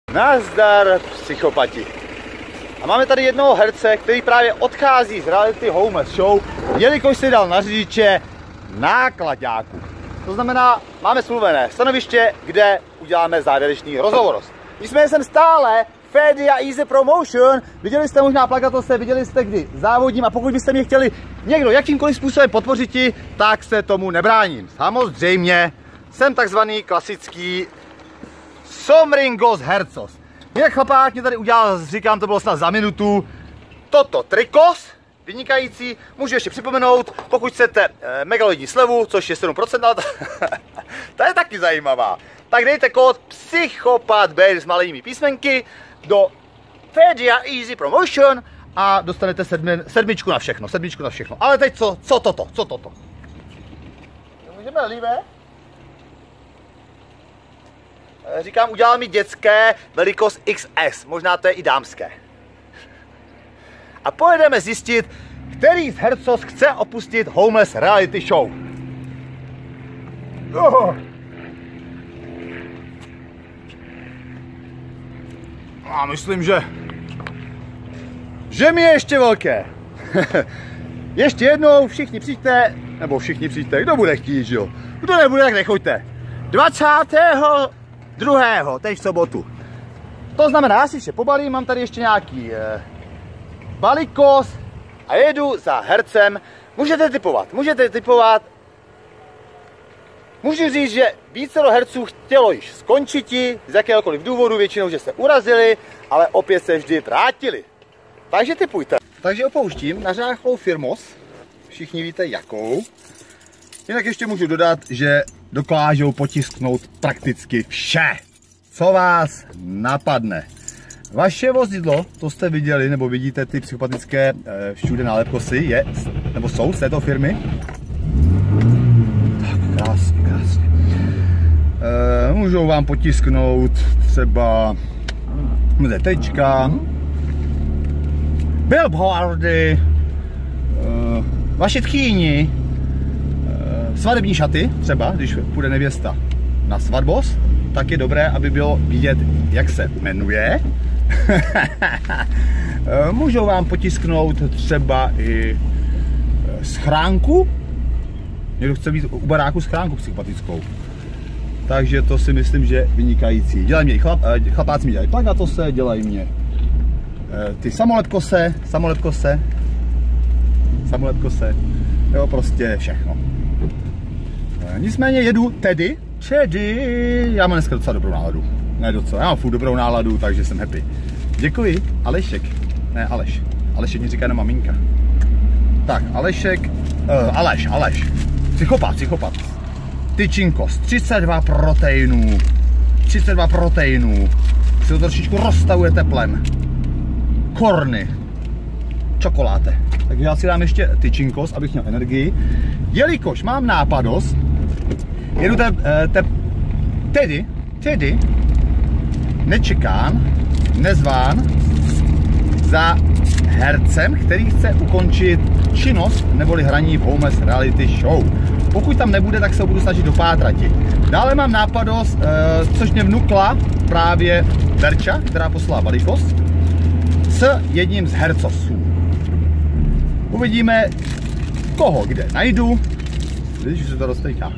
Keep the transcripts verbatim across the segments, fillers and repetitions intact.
Nazdar, psychopati. A máme tady jednoho herce, který právě odchází z reality Homeless Show, jelikož si dal na řidiče náklaďáku. To znamená, máme smluvené stanoviště, kde uděláme závěrečný rozhovor. Nicméně jsem stále Fedy a Easy Promotion. Viděli jste možná plakatose, viděli jste, kdy závodím, a pokud byste mě chtěli někdo jakýmkoliv způsobem podpořit, tak se tomu nebráním. Samozřejmě jsem takzvaný klasický Somringos Hercos. Jak chlapák mě tady udělal, říkám, to bylo snad za minutu, toto trikos, vynikající. Můžu ještě připomenout, pokud chcete e, megaloidní slevu, což je sedm procent, ale ta je taky zajímavá, tak dejte kód Psychopat Bear s malými písmenky do Fedy a Easy Promotion a dostanete sedmi, sedmičku na všechno, sedmičku na všechno. Ale teď co, co toto, co toto? Můžeme líbe? Říkám, udělal mi dětské velikost X S, možná to je i dámské. A pojedeme zjistit, který z hercos chce opustit Homeless reality show. Oh. A myslím, že že mi je ještě velké. Ještě jednou všichni přijďte, nebo všichni přijďte, kdo bude chtít, jo? Kdo nebude, tak nechoďte. dvacátého druhého teď v sobotu. To znamená, já si ještě pobalím, mám tady ještě nějaký eh, balikos a jedu za hercem. Můžete tipovat, můžete tipovat. Můžu říct, že vícero herců chtělo již skončiti z jakéhokoliv důvodu, většinou, že se urazili, ale opět se vždy vrátili. Takže tipujte. Takže opouštím nařáchlou firmos, všichni víte jakou. Jinak ještě můžu dodat, že dokážou potisknout prakticky vše, co vás napadne. Vaše vozidlo, to jste viděli, nebo vidíte ty psychopatické e, všude nálepkosy, je, nebo jsou z této firmy. Tak, krásně, krásně. E, můžou vám potisknout třeba tečka, billboardy, e, vaši tchýni, svatební šaty, třeba, když půjde nevěsta na svatbos, tak je dobré, aby bylo vidět, jak se jmenuje. Můžou vám potisknout třeba i schránku. Někdo chce být u baráku schránku psychopatickou. Takže to si myslím, že je vynikající. Dělají mě i chlap, chlapáci mi dělají plakatose, dělají mě ty samolepkose, samolepkose, samolepkose, jo, prostě všechno. Nicméně jedu tedy, tedy, já mám dneska docela dobrou náladu. Ne docela, já mám furt dobrou náladu, takže jsem happy. Děkuji, Alešek, ne Aleš, Alešek mi říká na maminka. Tak, Alešek, uh, Aleš, Aleš, psychopat, psychopat. Tyčinkos, třicet dva proteinů, třicet dva proteinů, si to trošičku rozstavuje teplem. Korny, čokoláte. Takže já si dám ještě tyčinkos, abych měl energii. Jelikož mám nápadost, jedu te, te, tedy, tedy, nečekán, nezván za hercem, který chce ukončit činnost neboli hraní v Homeless reality show. Pokud tam nebude, tak se ho budu snažit dopátrati. Dále mám nápadost, což mě vnukla právě Verča, která poslala balikos, s jedním z hercosů. Uvidíme, koho kde najdu. Když se to roztejká.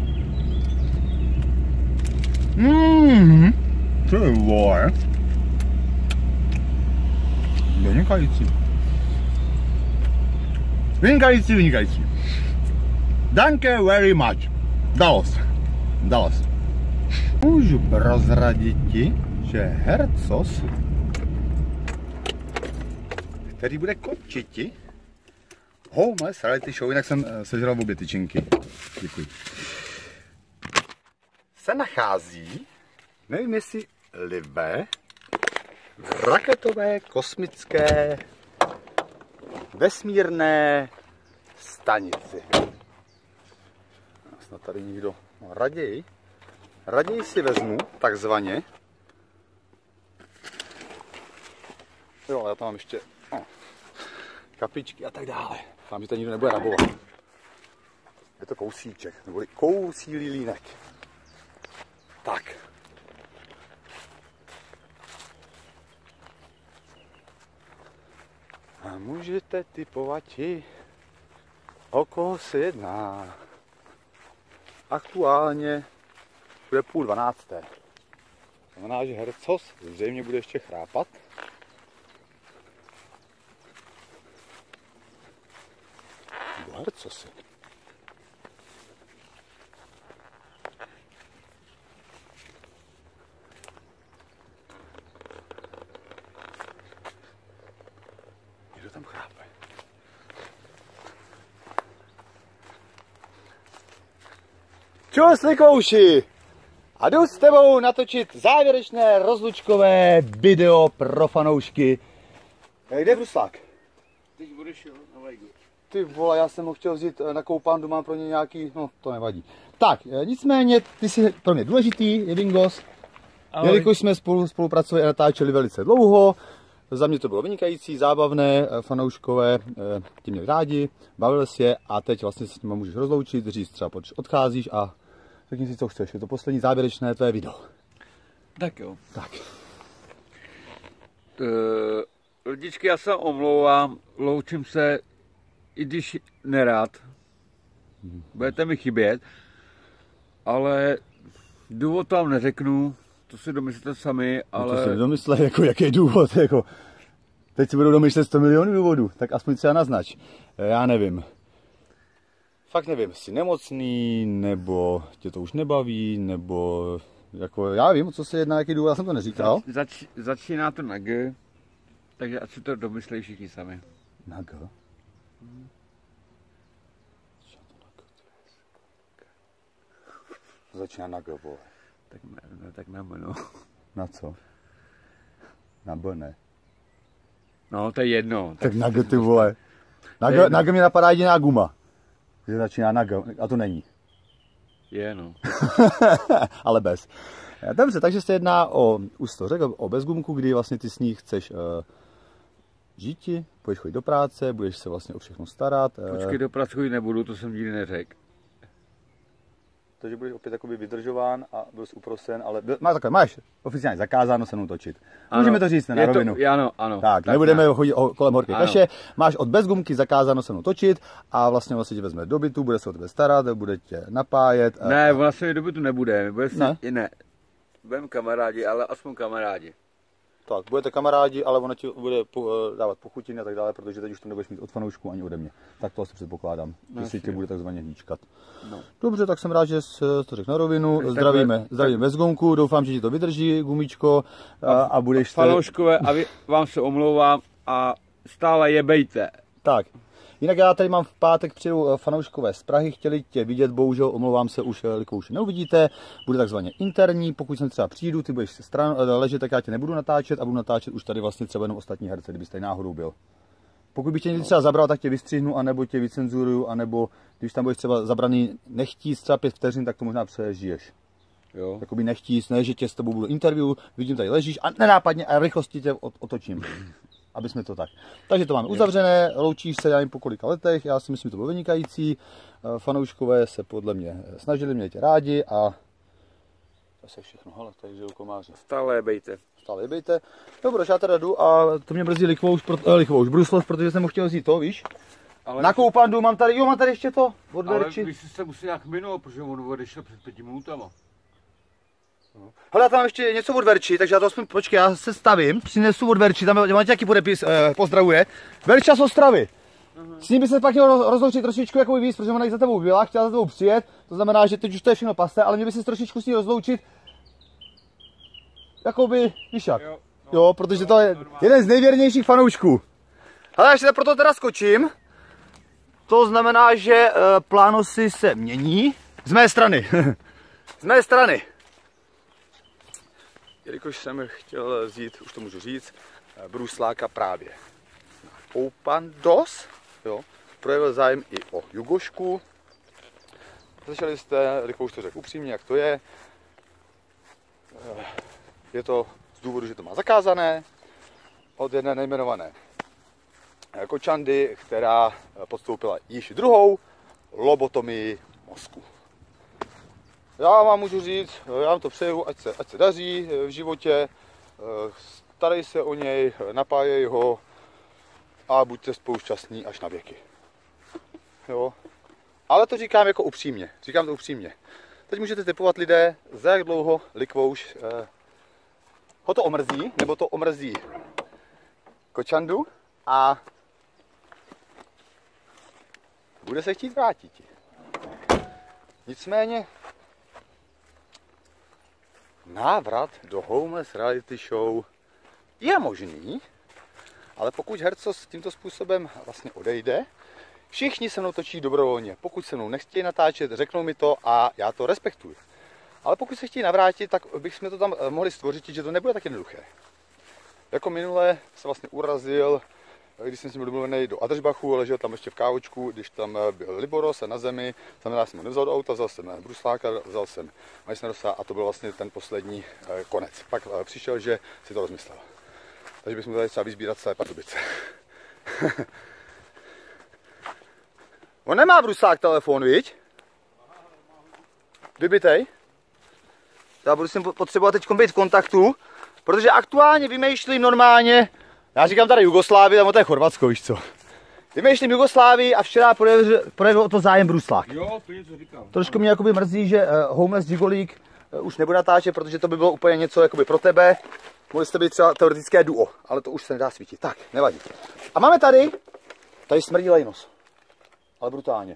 Mmm, to je vole. Vynikající. Vynikající, vynikající. Danke very much. Dalo se. Dalo se. Můžu prozradit ti, že hercos, který bude končiti Homeless reality show, jinak jsem sežral obě tyčinky. Děkuji. Se nachází, nevím jestli live, v raketové kosmické vesmírné stanici. Snad tady někdo raději, raději si vezmu, takzvaně. Jo, já tam mám ještě oh, kapičky a tak dále. Doufám, že to nikdo nebude rabovat. Je to kousíček, neboli kousílý línek. Tak. Můžete typovati, o koho se jedná. Aktuálně bude půl dvanácté. Znamená, že hercos zřejmě bude ještě chrápat. Nebo hercosy. Někdo tam chrápe. Čus, Likouši! A jdu s tebou natočit závěrečné rozlučkové video pro fanoušky. Kde je bruslák? Teď budeš jo, na vajgu. Ty vole, já jsem ho chtěl vzít na koupandu, mám pro ně nějaký, no to nevadí. Tak, nicméně, ty jsi pro mě důležitý, je Bingos. Jelikož jsme spolu spolupracovali a natáčeli velice dlouho, za mě to bylo vynikající, zábavné, fanouškové ti měli rádi, bavili se je a teď vlastně se s nimi můžeš rozloučit, říct třeba proč odcházíš a řekni si, co chceš. Je to poslední závěrečné tvé video. Tak jo. Tak. Uh, lidičky, já se omlouvám, loučím se, i když nerád. Budete mi chybět, ale důvod vám neřeknu, to si domyslíte sami, ale... No to si domyslej, jako jaký je důvod, jako... Teď si budou domýšlet sto milionů důvodů, tak aspoň třeba naznač. Já nevím. Fakt nevím, jsi nemocný, nebo tě to už nebaví, nebo... Jako, já vím, co se jedná, jaký důvod, já jsem to neříkal. Zač, začíná to na G, takže ať si to domyslejí všichni sami. Na G? Hmm. Začíná na G, vole. Tak, ne, tak na B, no. Na co? Na B, ne. No, to je jedno. Tak, tak na G, ty vole. Na G, na G mě napadá jediná guma. Že začíná na G, a to není. Je, no. Ale bez. Dobře, takže se jedná o, už to řekl, o bezgumku, kdy vlastně ty s ní chceš uh, žíti, budeš chodit do práce, budeš se vlastně o všechno starat. Uh, Počkej, do práce chodit nebudu, to jsem nikdy neřekl. Takže budeš opět jakoby vydržován a byl jsi uprosen, ale byl, má, takhle, máš oficiálně zakázáno se mnou točit. Ano, můžeme to říct na rovinu. To, ano, ano. Tak, tak nebudeme ne. chodit kolem horké kaše. Máš od bezgumky zakázáno se mnou točit a vlastně vlastně tě vezme do bytu, bude se o tebe starat, bude tě napájet. Ne, a... ona se do bytu nebude, bude si, ne. ne. Budeme kamarádi, ale aspoň kamarádi. Tak, budete kamarádi, ale ona ti bude po, dávat pochutiny a tak dále, protože teď už to nebudeš mít od fanoušků ani ode mě. Tak to asi předpokládám, no, že si tě bude takzvaně hýčkat. No. Dobře, tak jsem rád, že jsi to řekl na rovinu. Tak zdravíme, tak, zdravíme tak... bez gumku, doufám, že ti to vydrží, gumičko, a, a budeš... Fanouškové, a vy, vám se omlouvám a stále jebejte. Tak. Jinak já tady mám v pátek přijdu fanouškové z Prahy, chtěli tě vidět, bohužel omlouvám se, už Likouši neuvidíte, bude takzvaně interní, pokud sem třeba přijdu, ty budeš stran, ležet, tak já tě nebudu natáčet a budu natáčet už tady vlastně třeba jenom ostatní herce, kdybyste tady náhodou byl. Pokud bych tě někdy třeba zabral, tak tě vystřihnu, anebo tě vycenzuruju, anebo když tam budeš třeba zabraný nechtít třeba pět vteřin, tak to možná přežiješ. Jo. Jakoby nechtít, ne, že tě s tebou budu interview, vidím tady ležíš a nenápadně a rychlosti tě otočím. Aby jsme to tak. Takže to máme uzavřené, loučíš se, já jim po kolika letech, já si myslím, že to bylo vynikající. Fanouškové se podle mě snažili, měli tě rádi a to se všechno, hele, tady žijou komáři. Stále jebejte. Stále jebejte. Dobro, já teda jdu a to mě brzdí Likvouš, eh, Likvouš, Bruslov, protože jsem ho chtěl vzít to, víš? Ale na koupandu mám tady, jo, mám tady ještě to, od Verči. Ale vy jsi se musel nějak minul, protože on odešel před pěti minutama. Hele, já tam mám ještě něco od Verči, takže já to aspoň, počkej, já se stavím, přinesu od Verči, tam máte nějaký podepis, eh, pozdravuje. Verča z Ostravy. Uh-huh. S ním by se pak měl rozloučit trošičku jako víc, protože ona jich za tebou byla, chtěla za tebou přijet, to znamená, že teď už to je všechno pasté, ale mě by se trošičku s ní rozloučit, jakoby, víš jak, jo, no, jo, protože to je jeden z nejvěrnějších fanoušků. Hele, já ještě proto teda skočím, to znamená, že uh, plánosy se mění, z mé strany, z mé strany. Jelikož jsem chtěl vzít, už to můžu říct, brusláka právě na koupandos, jo, projevil zájem i o Jugošku. Slyšeli jste, Likouš to řekl upřímně, jak to je. Je to z důvodu, že to má zakázané od jedné nejmenované kočandy, která podstoupila již druhou lobotomii mozku. Já vám můžu říct, já vám to přeju, ať se, ať se daří v životě, starej se o něj, napájej ho a buďte spolu šťastní až na věky. Jo. Ale to říkám jako upřímně, říkám to upřímně. Teď můžete typovat lidé, za jak dlouho likvouš eh, ho to omrzí, nebo to omrzí kočandu a bude se chtít vrátit. Nicméně návrat do Homeless Reality Show je možný, ale pokud herco s tímto způsobem vlastně odejde, všichni se mnou točí dobrovolně. Pokud se mnou nechtějí natáčet, řeknou mi to a já to respektuji. Ale pokud se chtějí navrátit, tak bychom to tam mohli stvořit, že to nebude tak jednoduché. Jako minule se vlastně urazil, když jsem s ním domluvený do Adržbachu, ležel tam ještě v kávočku, když tam byl Liboros na zemi, znamená, jsem ho nevzal do auta, vzal jsem brusláka, vzal jsem Majsnerosa a to byl vlastně ten poslední konec. Pak přišel, že si to rozmyslel. Takže bychom tady třeba vyzbírat celé Pardubice. On nemá bruslák telefon, viď? Vybitej. Já budu si potřebovat teď být v kontaktu, protože aktuálně vymýšlím normálně, já říkám tady Jugoslávii, tam to je Chorvatsko, víš co. Vymýšlím Jugoslávii a včera projevil o to zájem bruslák. Jo, to něco říkám. Trošku mě jakoby mrzí, že uh, Homeless Gigolík uh, už nebude natáčet, protože to by bylo úplně něco jakoby pro tebe. Mohli jste být třeba teoretické duo, ale to už se nedá svítit. Tak, nevadí. A máme tady, tady smrdí lejnos. Ale brutálně.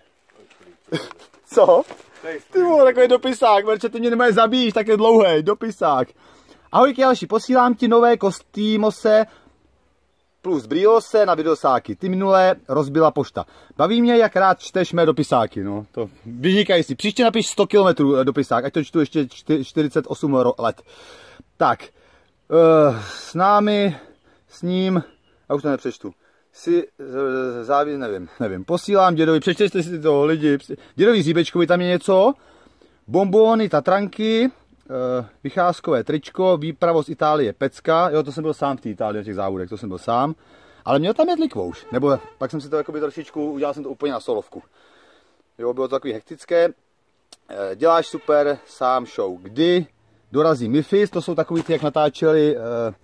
Co? Ty vole, takový dopisák, merče, ty mě nemá zabíjíš, tak je dlouhý, dopisák. Ahoj Kjellši, posílám ti nové kostýmose plus briose na videosáky. Ty minulé rozbila pošta. Baví mě, jak rád čteš mé dopisáky, no. To vynikají si. Příště napiš sto kilometrů dopisák, ať to čtu ještě čtyřicet osm let. Tak, uh, s námi, s ním, já už to nepřečtu. Si závěr, nevím, nevím. Posílám dědovi, přečtěte si to lidi. Dědovi Zíbečkovi, tam je něco. Bombóny, tatranky, vycházkové tričko, výpravo z Itálie, pecka. Jo, to jsem byl sám v té Itálii, na těch závodech, to jsem byl sám. Ale měl tam jet likvouš, nebo pak jsem si to jakoby trošičku, udělal jsem to úplně na solovku. Jo, bylo to takový hektické. Děláš super, sám show. Kdy dorazí Mifis, to jsou takový ty, jak natáčeli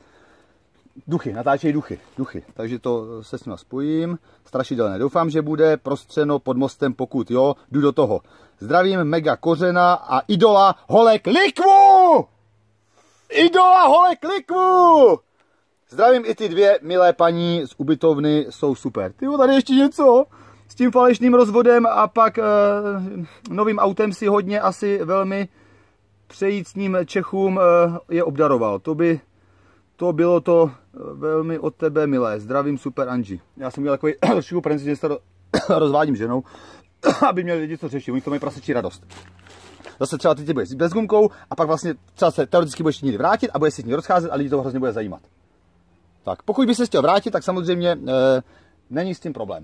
duchy, natáčejí duchy, duchy, takže to se s nima spojím. Strašidelné, doufám, že bude prostřeno pod mostem, pokud jo, jdu do toho. Zdravím Mega Kořena a idola Holek Likvu! Idola Holek Likvu! Zdravím i ty dvě milé paní z ubytovny, jsou super. Ty tady ještě něco s tím falešným rozvodem a pak e, novým autem si hodně asi velmi přejít s ním Čechům e, je obdaroval. To by To bylo to velmi od tebe milé. Zdravím, super Anži. Já jsem měl takový trošku princip, že se rozvádím ženou, aby měli lidi co řešit. Oni to mají prasečí radost. Zase třeba ty tě budeš s gumkou a pak vlastně třeba se teoreticky budeš někdy vrátit a budeš si s ní rozcházet a lidi to hrozně bude zajímat. Tak, pokud by se chtěl vrátit, tak samozřejmě e, není s tím problém.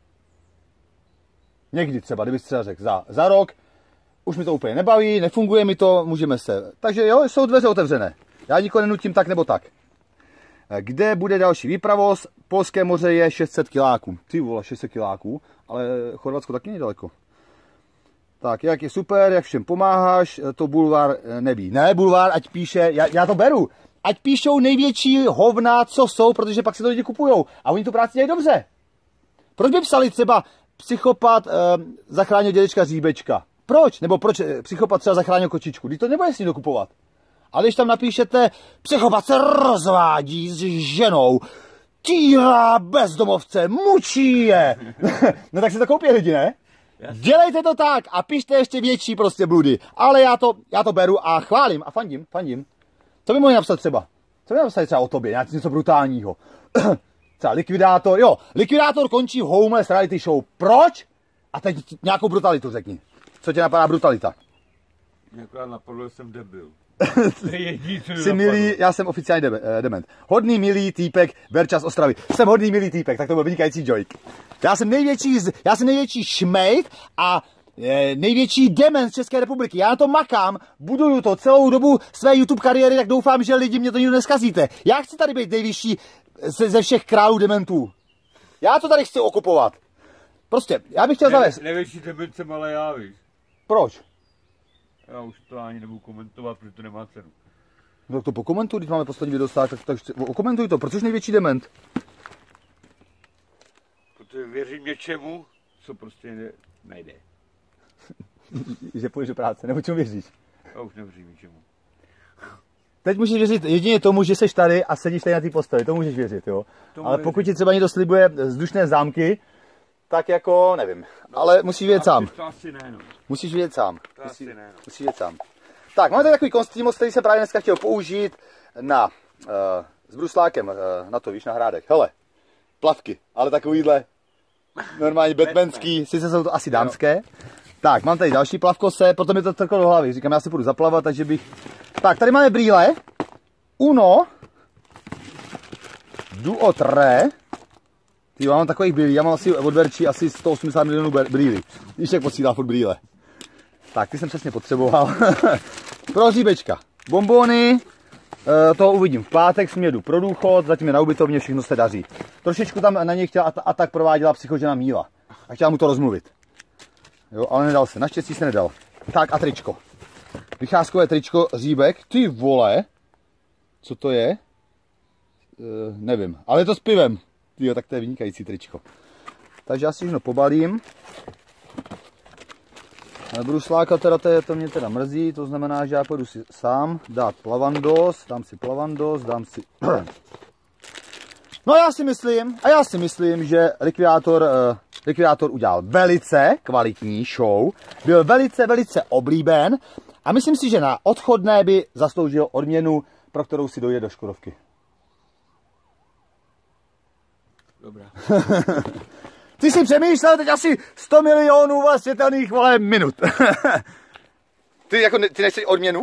Někdy třeba, kdybych třeba řekl za, za rok, už mi to úplně nebaví, nefunguje mi to, můžeme se. Takže jo, jsou dveře otevřené. Já nikoho nenutím tak nebo tak. Kde bude další výpravoz? Polské moře je šest set kiláků. Ty vole, šest set kiláků, ale Chorvatsko taky není daleko. Tak, jak je super, jak všem pomáháš, to bulvár neví. Ne, bulvár, ať píše, já, já to beru. Ať píšou největší hovna, co jsou, protože pak se to lidi kupujou. A oni tu práci dělají dobře. Proč by psali třeba psychopat eh, zachránil dědečka Říbečka? Proč? Nebo proč psychopat třeba zachránil kočičku? Když to nebude s ní dokupovat. Ale když tam napíšete, psychopat se rozvádí s ženou, týrá bezdomovce, mučí je. No tak si to koupí lidi, ne? Jasně. Dělejte to tak a pište ještě větší prostě bludy. Ale já to, já to beru a chválím a fandím, fandím. Co by mohli napsat třeba? Co by napsat třeba o tobě, nějak něco brutálního? Třeba likvidátor, jo, likvidátor končí v Homeless Reality Show. Proč? A teď nějakou brutalitu řekni. Co tě napadá brutalita? Jako já napadl, jsem debil. Jsi milý, já jsem oficiálně de dement. Hodný milý týpek, Verča z Ostravy. Jsem hodný milý týpek, tak to byl vynikající joke. Já jsem největší, já jsem největší šmejt a e, největší dement z České republiky. Já na to makám, buduju to celou dobu své YouTube kariéry, tak doufám, že lidi mě to nikdo neskazíte. Já chci tady být nejvyšší ze, ze všech králů dementů. Já to tady chci okupovat. Prostě, já bych chtěl zavést. Největší dement jsem ale já, víš. Proč? Já už to ani nebudu komentovat, protože to nemá cenu. No to pokomentuj, když máme poslední video stát, tak, tak okomentuj to, protože jsi největší dement. Protože věřím něčemu, co prostě ne, nejde. Že půjdeš do práce, nebo čemu věříš? Já už nevěřím ničemu. Teď můžeš věřit jedině tomu, že jsi tady a sedíš tady na té posteli, to můžeš věřit, jo. Tomu ale věřím. Pokud ti třeba někdo slibuje vzdušné zámky, tak jako nevím. No, ale musíš vědět sám. To asi ne, no. Musíš vědět sám. To Musí, asi ne, no. Musíš vědět sám. Tak, máme tady takový konstýmus, který jsem právě dneska chtěl použít na, uh, s bruslákem, uh, na to, víš, na hrádek. Hele, plavky, ale takovýhle normálně batmanský, sice jsou to asi dámské. Tak, mám tady další plavkose, potom mi to takhle do hlavy, říkám, já si půjdu zaplavat, takže bych... Tak, tady máme brýle. Uno. Duo tre. Ty, já mám takových brýlí, já mám asi od Verči asi sto osmdesát milionů brýlí. Víš, jak posílá furt brýle. Tak, ty jsem přesně potřeboval. Pro hříbečka. Bombony. E, toho uvidím v pátek, smědu pro důchod, zatím je na ubytovně, všechno se daří. Trošičku tam na něj chtěla a tak prováděla psychožena Míla. A chtěla mu to rozmluvit. Jo, ale nedal se, naštěstí se nedal. Tak a tričko. Vycházkové tričko, hříbek. Ty vole. Co to je? E, nevím, ale je to s pivem. Tyjo, tak to je vynikající tričko. Takže já si všechno pobalím. Nebudu slákat, teda to, je, to mě teda mrzí, to znamená, že já půjdu si sám dát plavandos, dám si plavandos, dám si... No já si myslím, a já si myslím, že likvidátor, uh, likvidátor udělal velice kvalitní show, byl velice, velice oblíben a myslím si, že na odchodné by zasloužil odměnu, pro kterou si dojde do Škodovky. Dobrá. Ty si přemýšlel teď asi sto milionů světelných vole minut. Ty jako ty nechceš odměnu?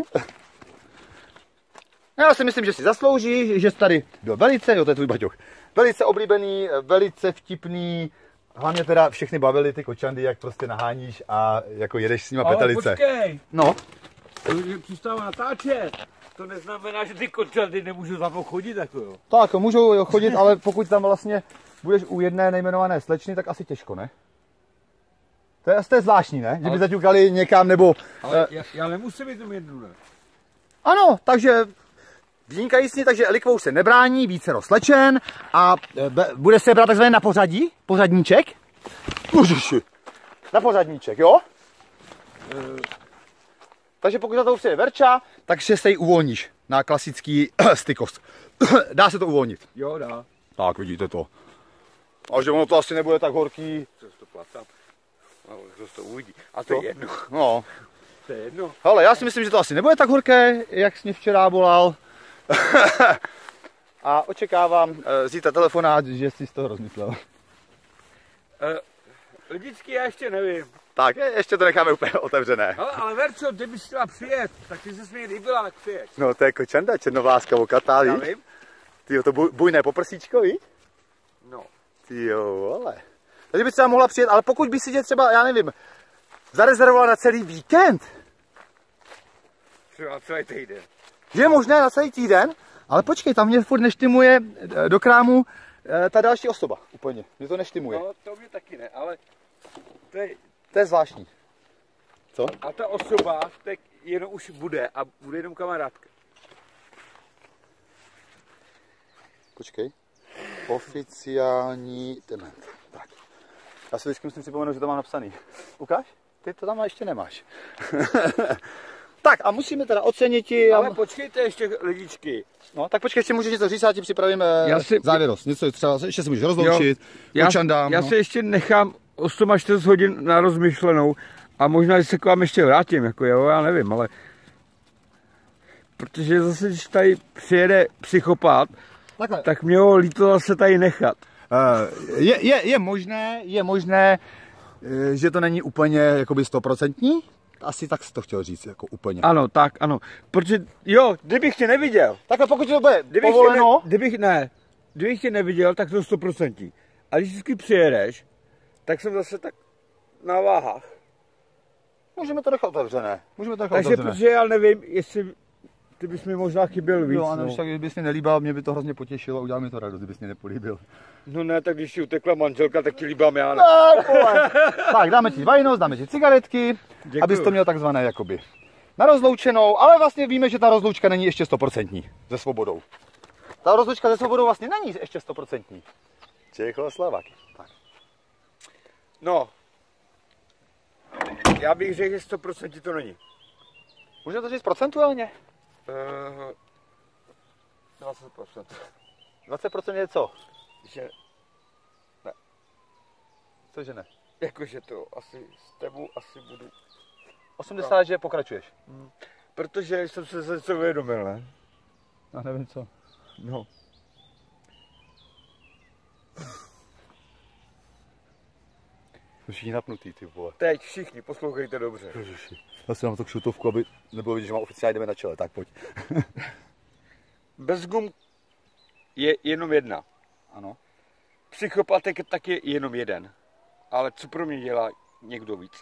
Já si myslím, že si zaslouží, že jsi tady byl velice, jo to je tvůj baťoch, velice oblíbený, velice vtipný, hlavně teda všechny bavily ty kočandy, jak prostě naháníš a jako jedeš s nima ale petelice. Ale počkej, no. To přestává natáčet, to neznamená, že ty kočandy nemůžou za mnou chodit jako jo. Tak, můžou jo, chodit, ale pokud tam vlastně budeš u jedné nejmenované slečny, tak asi těžko, ne? To je, to je zvláštní, ne? Že by zaťukali někam, nebo... Ale já, já nemusím jít tomu jednu, ne? Ano, takže vynikající, takže Likvou se nebrání, vícero slečen a be, bude se brát takzvaně na pořadí, pořadníček. Užiši, na pořadníček, jo? E... Takže pokud za to přijde Verča, takže se ji uvolníš na klasický stykost. Dá se to uvolnit? Jo, dá. Tak, vidíte to. A že ono to asi nebude tak horký. Co to platám? No, kdo to uvidí. A to, to je jedno. No. To je jedno. Hele, já si myslím, že to asi nebude tak horké, jak jsi mě včera volal. A očekávám uh, zítra telefonát, že jsi z toho rozmyslel. Uh, lidičky, já ještě nevím. Tak, je, ještě to necháme úplně otevřené. Ale, ale Verčo, kdyby jsi chtěla přijet, tak ty se mi líbila, tak přijet. No, to je kočanda, černovláska, okatá, víš? Já vím. Tyjo, to buj, bujné poprsíčko, víš? No. Tyjo, vole. Takže bys třeba mohla přijet, ale pokud by si tě třeba, já nevím, zarezervovala na celý víkend. Třeba celý týden. Je možné na celý týden, ale počkej, tam mě furt neštimuje do krámu ta další osoba, úplně. Mě to neštimuje. No, to mě taky ne, ale to je... To je zvláštní. Co? A ta osoba tak jenom už bude a bude jenom kamarádka. Počkej. Oficiální dement. Tak. Já si vždycky musím připomenout, že to mám napsaný. Ukáž? Ty to tam ještě nemáš. Tak a musíme teda ocenit ti... Ale počkejte ještě lidičky. No, tak počkej, ještě můžeš něco říct, já ti připravím já si... závěrost. Něco třeba, ještě se můžeš rozloučit. Jo, já, já no. se ještě nechám osm až čtyřicet hodin na rozmyšlenou a možná, že se k vám ještě vrátím, jako jo, já nevím, ale... Protože zase, když tady přijede psychopat, takhle. Tak mě ho líto zase tady nechat. Uh, je, je, je možné, je možné, že to není úplně jakoby stoprocentní? Asi tak jsi to chtěl říct, jako úplně. Ano, tak, ano. Protože, jo, kdybych tě neviděl. Takhle pokud to bude kdybych povoleno. Ne, kdybych, ne, kdybych tě neviděl, tak to stoprocentní. A když vždycky přijedeš, tak jsem zase tak na váhách. Můžeme to nechat otevřené. Můžeme to nechat Takže, otevřené. protože já nevím, jestli ty bys mi možná chyběl víc. Jo, ano, no. Tak kdybys mi nelíbal, mě by to hrozně potěšilo, udělal mi to radost, kdybys mě nepolíbil. No ne, tak když ti utekla manželka, tak ti líbám já. Ne? Tak, tak, dáme ti vajnost, dáme ti cigaretky, děkuju. Abys to měl takzvané jakoby na rozloučenou, ale vlastně víme, že ta rozloučka není ještě stoprocentní se svobodou. Ta rozloučka se svobodou vlastně není ještě stoprocentní. Čechoslovaky. Tak. No. Já bych řekl, že sto procent to není. Můžeme to říct procentuálně? Uh, dvacet procent. dvacet procent je co? Že ne. Cože ne? Jakože to asi s tebou asi budu. osmdesát, no. Že pokračuješ? Hmm. Protože jsem se zase uvědomil, ne? Já nevím co. No. Všichni napnutý, ty vole. Teď všichni, poslouchejte dobře. Ježiši. Já si dám tak šutovku, aby nebylo vidět, že mám oficiálně jdeme na čele, tak pojď. Bez gum je jenom jedna. Ano. Psychopatek tak je jenom jeden. Ale co pro mě dělá někdo víc?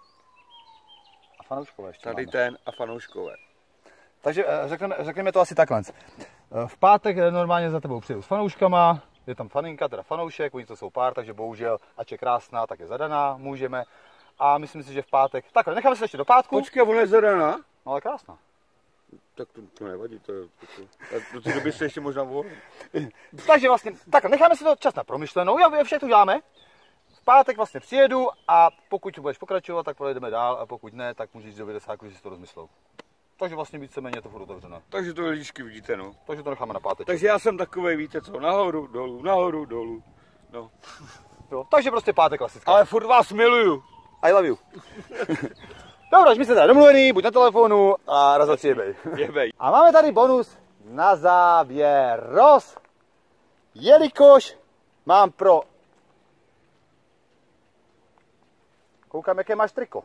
A fanouškové ještě Tady máme. ten a fanouškové. Takže řekneme, řekneme to asi takhle. V pátek normálně za tebou přijdu s fanouškama, je tam faninka, teda fanoušek, oni to jsou pár, takže bohužel, ač je krásná, tak je zadaná, můžeme. A myslím si, že v pátek, takhle, necháme se ještě do pátku. Počkej, ona je zadaná? No ale krásná. Tak to, to nevadí, to je, to, to, do té doby se ještě možná volí. Takže vlastně, takhle, necháme si to čas na promyšlenou, já vše to děláme. V pátek vlastně přijedu a pokud budeš pokračovat, tak pojedeme dál a pokud ne, tak můžeš do devadesáti, že si to rozmyslou. Takže vlastně víceméně to furt otevřené. Takže to lidičky vidíte, no. Takže to necháme na pátek. Takže já jsem takovej, víte co, nahoru, dolů, nahoru, dolů, no. Jo, takže prostě pátek klasická. Ale furt vás miluju. I love you. Dobro, my jsme teda domluvený, buď na telefonu a raz za tři jebej. Jebej. A máme tady bonus na závěr. Roz, jelikož mám pro... Koukám, jaké máš triko.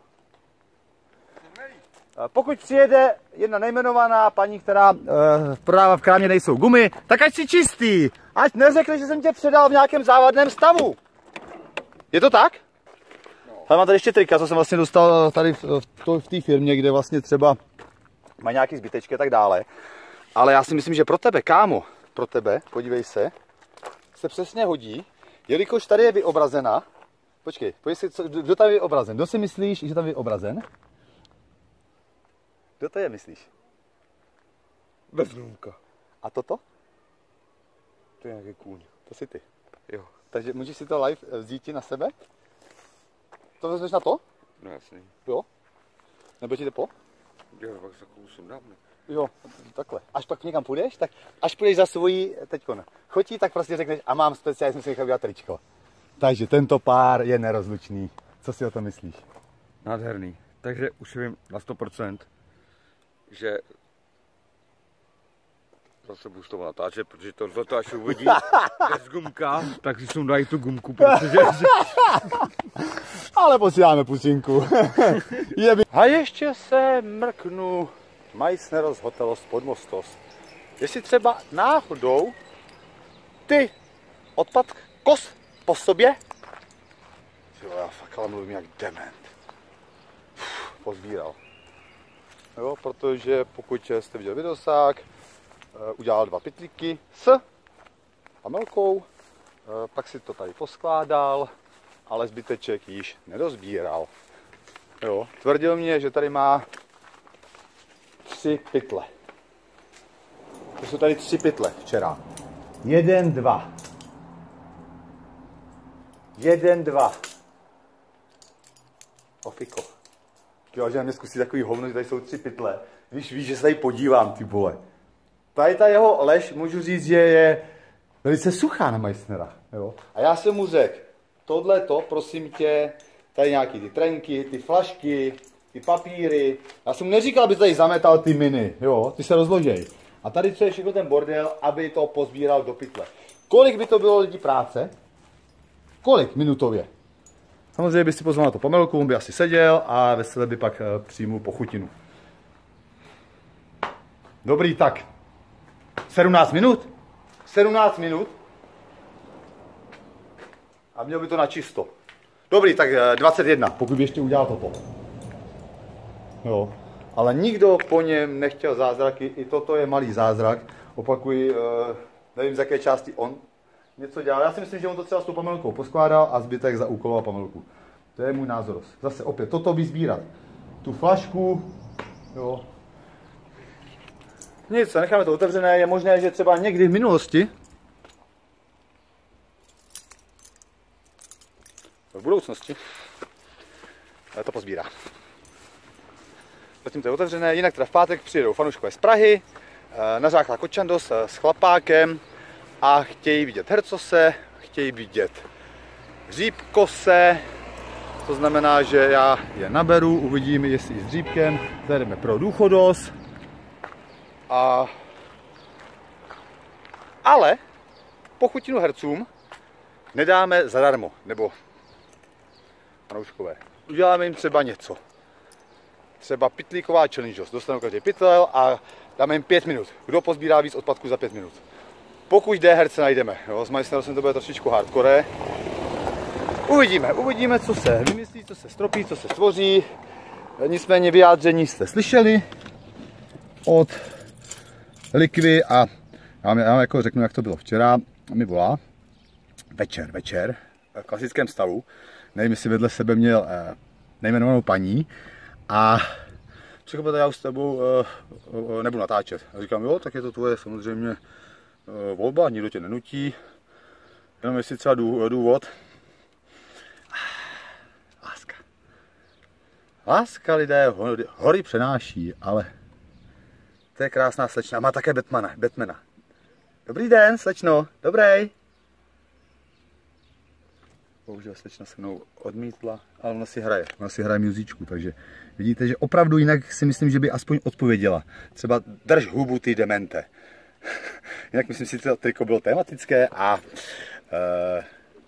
Pokud přijede jedna nejmenovaná paní, která uh, prodává v krámě, nejsou gumy, tak ať si čistý. Ať neřekli, že jsem tě předal v nějakém závadném stavu. Je to tak? No. Ale mám tady ještě trika, co jsem vlastně dostal tady v, v, v té firmě, kde vlastně třeba má nějaký zbytečky a tak dále. Ale já si myslím, že pro tebe, kámo, pro tebe, podívej se, se přesně hodí, jelikož tady je vyobrazena. Počkej, pojď si, co, kdo tam je vyobrazen? Kdo si myslíš, že tam je vyobrazen? Kdo to je, myslíš? Bezlůmka. A toto? To je nějaký kůň. To jsi ty. Jo. Takže můžeš si to live vzít na sebe? To vezmeš na to? No jasný. Jo. Nebo ti jde po? Jo, pak za kousem dávne. Jo, takhle. Až pak někam půjdeš, tak až půjdeš za svojí teďkon chotí, tak prostě řekneš a mám speciálně, jsem si nechal udělat tričko. Takže tento pár je nerozlučný. Co si o tom myslíš? Nádherný. Takže už vím na sto procent, že zase budu z toho natáčet, protože to zlato až uvidí bez gumka, tak si sundají tu gumku, protože... Ale posíláme pusinku. A ještě se mrknu Meissneros Hotelos Podmostos. Jestli třeba náhodou ty odpad kos po sobě, jo, já fakt ale mluvím jak dement, Uf, pozbíral. Jo, protože pokud jste viděl videosák, udělal dva pytlíky s pamelkou, pak si to tady poskládal, ale zbyteček již nedozbíral. Jo, tvrdil mě, že tady má tři pytle. To jsou tady tři pytle včera. Jeden, dva. Jeden, dva. Ofiko. Jo, že na mě zkusí takový hovno, že tady jsou tři pytle. Víš, víš, že se tady podívám, ty vole. Tady ta jeho lež, můžu říct, že je velice suchá na Meissnera. Jo? A já jsem mu řekl, tohleto, prosím tě, tady nějaký ty trenky, ty flašky, ty papíry. Já jsem mu neříkal, aby tady zametal ty miny, jo, ty se rozložej. A tady co je všechno ten bordel, aby to pozbíral do pytle. Kolik by to bylo lidí práce? Kolik minutově? Samozřejmě by si pozval na to pamelku, on by asi seděl a ve sebe by pak přijmul pochutinu. Dobrý, tak. sedmnáct minut? sedmnáct minut? A měl by to na čisto. Dobrý, tak dvacet jedna, pokud by ještě udělal toto. Jo. Ale nikdo po něm nechtěl zázraky, i toto je malý zázrak. Opakuji, nevím z jaké části on něco dělal. Já si myslím, že on to třeba s tou pamelkou poskládal a zbytek zaúkoloval pamelku. To je můj názor. Zase opět, toto by sbírat. Tu flašku, jo. Nic, necháme to otevřené, je možné, že třeba někdy v minulosti, v budoucnu budoucnosti to pozbírá. Zatím to je otevřené, jinak teda v pátek přijedou fanouškové z Prahy na základ Kočandos s chlapákem a chtějí vidět hercose, chtějí vidět hříbkose, to znamená, že já je naberu, uvidíme, jestli s hříbkem zajdeme pro důchodos. A... Ale pochutinu hercům nedáme zadarmo, nebo fanouškové. Uděláme jim třeba něco. Třeba pitlíková challenge, dostanou každý pytel a dáme jim pět minut. Kdo pozbírá víc odpadků za pět minut. Pokud jde, herce najdeme. Jo, s Majsnerem to bude trošičku hardcore. Uvidíme, uvidíme, co se vymyslí, co se stropí, co se stvoří. Nicméně vyjádření jste slyšeli od Likvy a já vám, já vám jako řeknu, jak to bylo včera. Mi volá večer, večer, v klasickém stavu. Nevím, jestli vedle sebe měl eh, nejmenovanou paní a řekl, že já už s tebou eh, nebudu natáčet. A říkám, jo, tak je to tvoje samozřejmě eh, volba, nikdo tě nenutí. Jenom jestli třeba důvod. Láska. Láska, lidé, hory, hory přenáší, ale to je krásná slečna. Má také Batmana. Batmana. Dobrý den, slečno. Dobrý. Bohužel slečna se mnou odmítla, ale ona si hraje. Ona si hraje muzičku, takže vidíte, že opravdu jinak si myslím, že by aspoň odpověděla. Třeba drž hubu, ty demente. Jinak myslím si, že to triko bylo tematické a uh,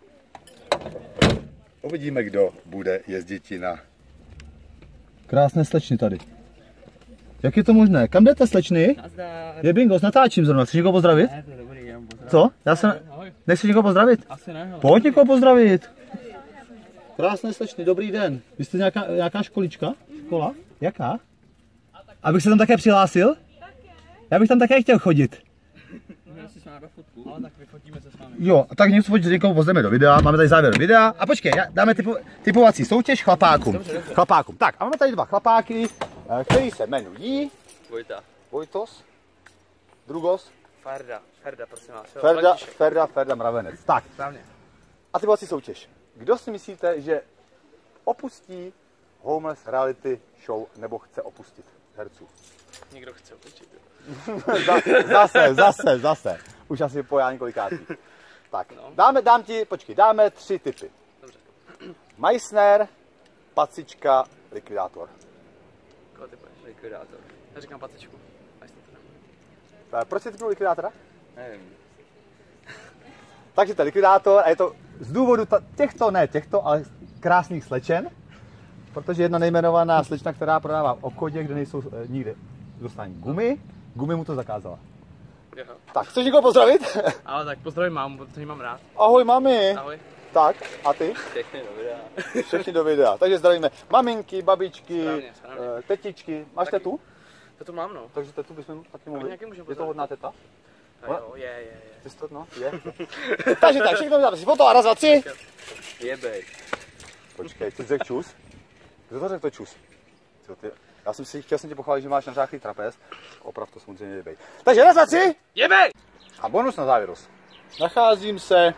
uvidíme, kdo bude jezdit na krásné slečny tady. Jak je to možné? Kam jdete, slečny? Je bingo, natáčím zrovna. Chceš někoho pozdravit? Ne, to je dobrý, já pozdravit. Co? Já se... Nechceš někoho pozdravit? Asi ne. Ale... Pojď někoho pozdravit. Krásné slečny, dobrý den. Vy jste nějaká, nějaká školička? Škola? Jaká? Abych se tam také přihlásil? Já bych tam také chtěl chodit. Já si s vámi fotku. Ale tak vyfotíme se s vámi. Jo, tak něco fotit, někoho pozveme do videa. Máme tady závěr videa. A počkej, dáme typu, typovací soutěž chlapákům. Dobře, dobře. Chlapákům. Tak, a máme tady dva chlapáky, který se jmenují Vojta. Vojtos, Drugos, Ferda, Ferda, prosím vás. Jo, Ferda, Ferda, Ferda Mravenec. Tak. Správně. A typovací soutěž. Kdo si myslíte, že opustí Homeless Reality Show nebo chce opustit herců? Někdo chce opustit. zase, zase, zase. Už asi pojá několikátý. Tak, no. dáme, dám ti, počkej, dáme tři typy. Dobře. Majsner, Pacička, Likvidátor. Koho ty poješ? Likvidátor. Já říkám Pacičku. Proč jsi typnul Likvidátora? Nevím. Takže to je Likvidátor a je to z důvodu těchto, ne těchto, ale krásných slečen. Protože jedna nejmenovaná slečna, která prodává v obchodě, kde nejsou e, nikde dostání gumy, gumy mu to zakázala. Jo. Tak, chceš někoho pozdravit? Ale tak pozdravím mámu, protože ji mám rád. Ahoj mami. Ahoj. Tak, a ty? Všechny do videa. Všechny do videa. Takže zdravíme maminky, babičky, Správně, správně. tetičky. Máš Taky. tetu? To tu mám, no. Takže tetu bychom taky mohli. Nějaký můžeme Je to hodná teta? A jo, je, je, je. Ty jsi to, no, je. Takže tak, všechno dáte si foto a raz, dva, tři. Jebej. Počkej, ty řekl čus? Kdo to řekl to čus? Ty, já jsem si chtěl jsem tě pochválit, že máš nařáchlý trapez. Oprav to samozřejmě jebej. Takže raz, dva, tři. Jebej! A bonus na závěr. Nacházím se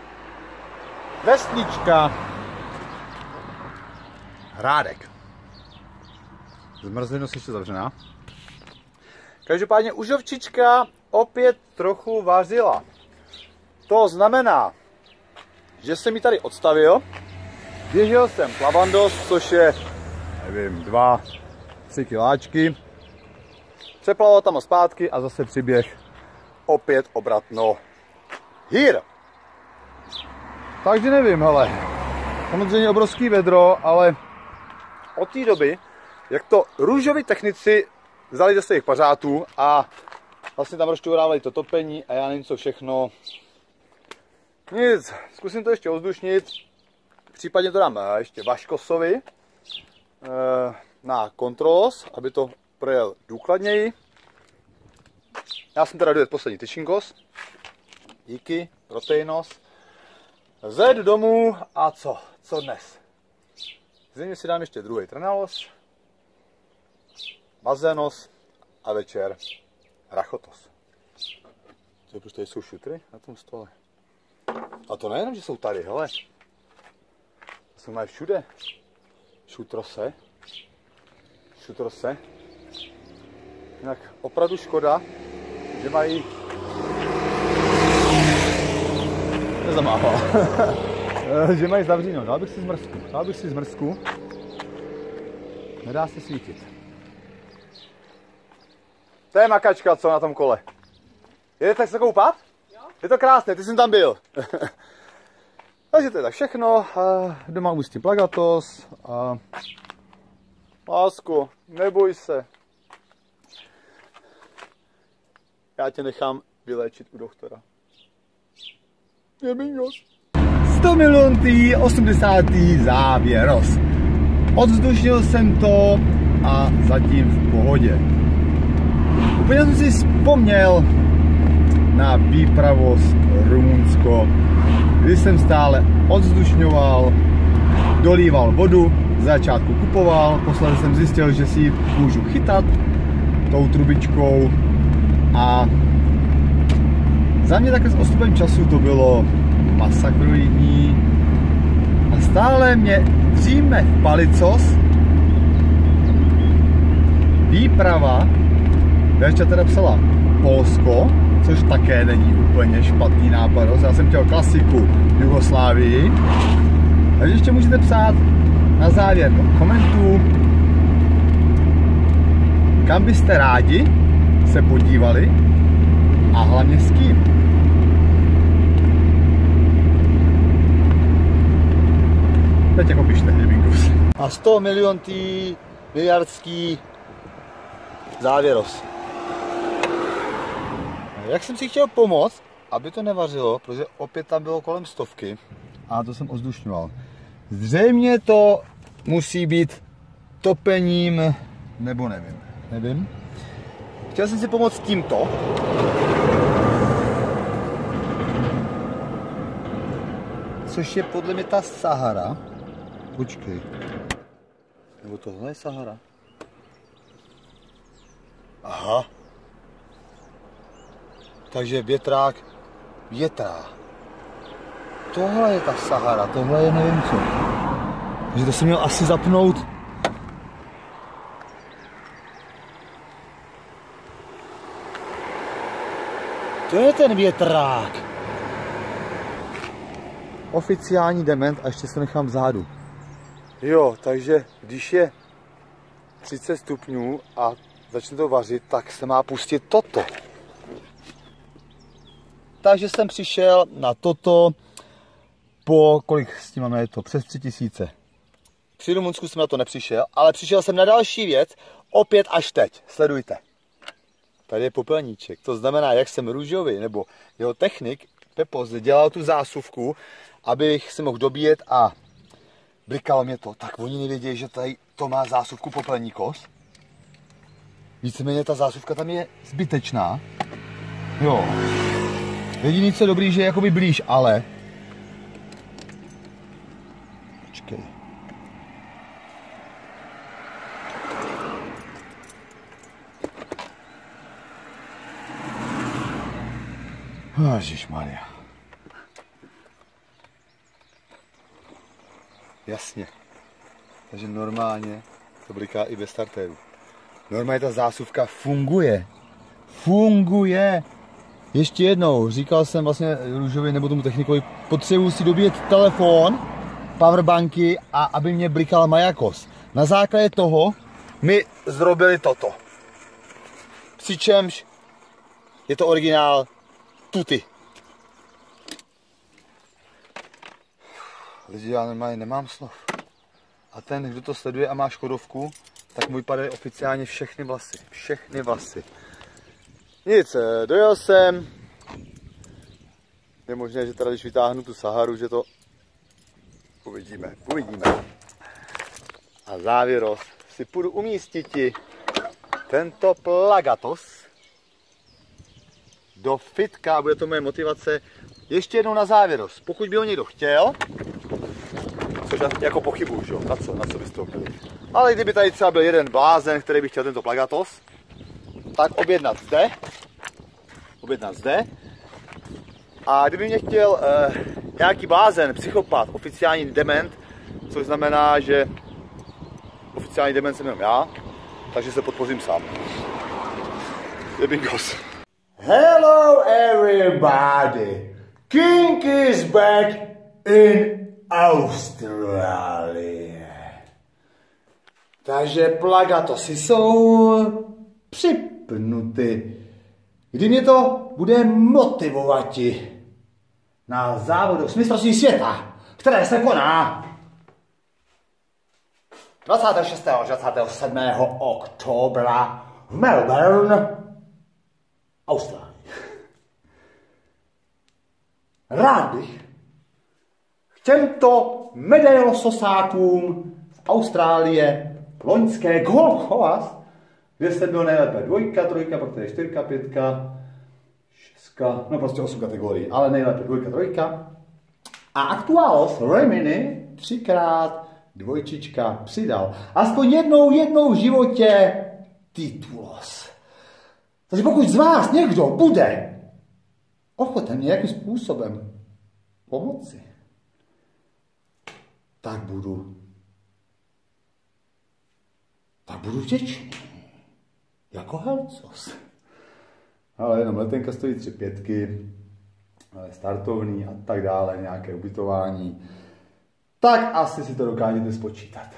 vesnička Hrádek. Zmrzlinu ještě zavřená. Každopádně užovčička opět trochu vařila. To znamená, že jsem mi tady odstavil. Běžel jsem plavandos, což je, nevím, dva, tři kiláčky. Přeplaval tam a zpátky a zase přiběh opět obratno hýr. Takže nevím, hele. Samozřejmě obrovský vedro, ale od té doby, jak to růžoví technici vzali ze svých pařátů a vlastně tam rozčourávali to topení a já nevím co všechno. Nic, zkusím to ještě ozdušnit. Případně to dám ještě Vaškosovi na kontrolos, aby to projel důkladněji. Já jsem teda dojet poslední tyčinkos. Díky, proteinos. Zed domů a co? Co dnes? Zřejmě si dám ještě druhý trenalos, bazénos a večer rachotos. Co, proč tady jsou šutry na tom stole? A to nejenom, že jsou tady, hele. Co mají všude? Šutrose. Šutrose. Jinak opravdu škoda, že mají... Nezamává. Že mají zavříno. Dal bych si zmrzku. Dal bych si zmrzku. Nedá se svítit. To je makačka, co na tom kole. Jedete se koupat? Jo. Je to krásné, ty jsi tam byl. Takže to je tak všechno. Doma umístím plagatos. A... Lásku, neboj se. Já tě nechám vyléčit u doktora. Jebingos. sto miliontý osmdesátý závěros. Odzdušnil jsem to a zatím v pohodě. Úplně jsem si vzpomněl na výpravost Rumunsko, kdy jsem stále odzdušňoval, dolíval vodu, z začátku kupoval, posledně jsem zjistil, že si můžu chytat tou trubičkou a za mě takhle s odstupem času to bylo masakroidní a stále mě dříme v palicos výprava, Věřča teda psala Polsko, což také není úplně špatný nápad. Já jsem chtěl klasiku Jugoslávii. Takže ještě můžete psát na závěr do komentů, kam byste rádi se podívali a hlavně s kým. Teď jako pište, Jebingus. A sto miliontý miliardský závěros. Jak jsem si chtěl pomoct, aby to nevařilo, protože opět tam bylo kolem stovky a to jsem ozdušňoval. Zřejmě to musí být topením, nebo nevím, nevím. Chtěl jsem si pomoct tímto. Což je podle mě ta Sahara. Počkej. Nebo tohle je Sahara? Aha. Takže větrák větrá. Tohle je ta Sahara, tohle je nevím co. Takže to jsem měl asi zapnout. To je ten větrák. Oficiální dement a ještě se nechám vzadu. Jo, takže když je třicet stupňů a začne to vařit, tak se má pustit toto. Takže jsem přišel na toto po, kolik s tím máme, je to přes tři tisíce. Při Rumunsku jsem na to nepřišel, ale přišel jsem na další věc, opět až teď. Sledujte. Tady je popelníček, to znamená, jak jsem Růžovi, nebo jeho technik, Pepo, zde dělal tu zásuvku, abych se mohl dobíjet a blikalo mě to, tak oni nevěděli, že tady to má zásuvku popelníkos. Víceméně ta zásuvka tam je zbytečná. Jo. Jediný, co je dobrý, že je jakoby blíž, ale... Počkej. Ježišmarja. Jasně. Takže normálně to bliká i bez startéru. Normálně ta zásuvka funguje. Funguje. Ještě jednou, říkal jsem vlastně Růžovi nebo tomu technikovi, potřebuji si dobít telefon, powerbanky a aby mě blikal majakos. Na základě toho mi zrobili toto. Přičemž je to originál tuty. Lidi, já normálně nemám slov. A ten, kdo to sleduje a má Škodovku, tak mu vypadají oficiálně všechny vlasy. Všechny vlasy. Nic, dojel jsem. Je možné, že teda když vytáhnu tu Saharu, že to uvidíme, uvidíme. A závěros si půjdu umístit tento plagatos do fitka, bude to moje motivace. Ještě jednou na závěros, pokud by ho někdo chtěl, což jako pochybuju, že? Na co, na co byste to chtěli. Ale kdyby tady třeba byl jeden blázen, který by chtěl tento plagatos, tak objednat zde, objednat zde. A kdyby mě chtěl eh, nějaký blázen, psychopat, oficiální dement, což znamená, že oficiální demence mám já, takže se podpořím sám. Je bingos. Hello everybody! King is back in Australie. Takže plagatosy jsou připnuty. Kdy mě to bude motivovati na závodu s mistrovství světa, které se koná dvacátého šestého až dvacátého sedmého oktobra v Melbourne, Austrálie. Rád bych k těmto medailososákům z Austrálie loňské Gold Coast, kde jsem byl nejlépe dvojka, trojka, pak tady čtyřka, pětka, šestka, no prostě osm kategorií, ale nejlépe dvojka, trojka. A aktuálos Remini třikrát dvojčička přidal. Aspoň jednou, jednou v životě titulos. Takže pokud z vás někdo bude ochoten nějakým způsobem pomoci, tak budu, tak budu vděčný. Jako helcos. Ale jenom letenka stojí tři pětky, ale startovný a tak dále, nějaké ubytování. Tak asi si to dokážete spočítat.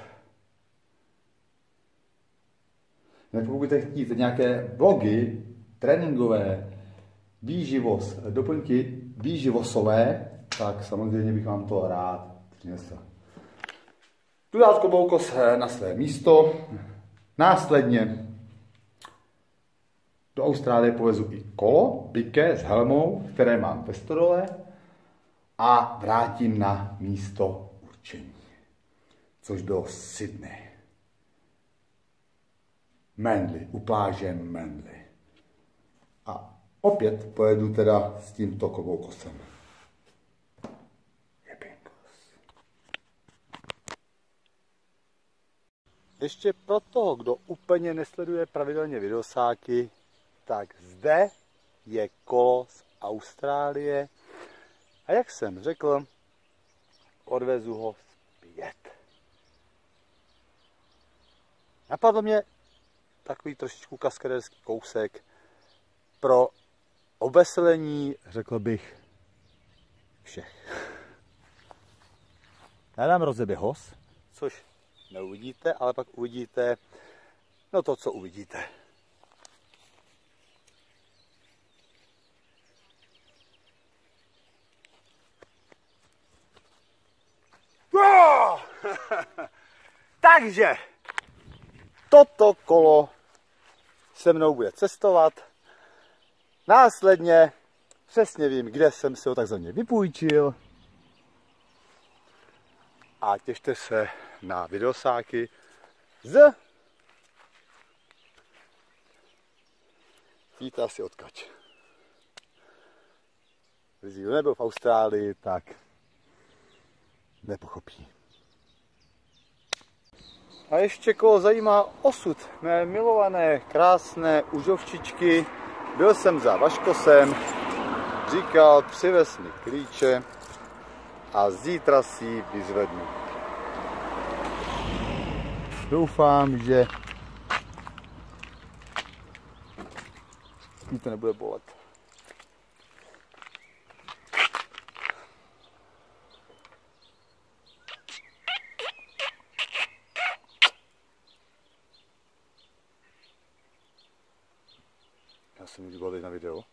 Jinak pokud budete chtít nějaké blogy, tréninkové, výživos, doplňky výživosové, tak samozřejmě bych vám to rád přinesl. Tu dát kloboukos na své místo. Následně do Austrálie povezu i kolo, piké s helmou, které mám ve stodole, a vrátím na místo určení, což bylo Sydney. Manly, u pláže Manly. A opět pojedu teda s tímto kloboukosem. Je bingos. Ještě pro toho, kdo úplně nesleduje pravidelně videosáky, tak zde je kolo z Austrálie. A jak jsem řekl, odvezu ho zpět. Napadlo mě takový trošičku kaskaderský kousek pro oveselení, řekl bych, všech. Já dám rozeběhos, což neuvidíte, ale pak uvidíte, no to, co uvidíte. Takže toto kolo se mnou bude cestovat. Následně přesně vím, kde jsem si ho takzvaně vypůjčil. A těšte se na videosáky z víte asi odkač. Když kdo nebyl v Austrálii, tak nepochopí. A ještě koho zajímá osud mé milované, krásné užovčičky, byl jsem za Vaškosem, říkal, přivez mi klíče a zítra si ji vyzvednu. Doufám, že mi to nebude bolet. Já jsem ji vybalit na video.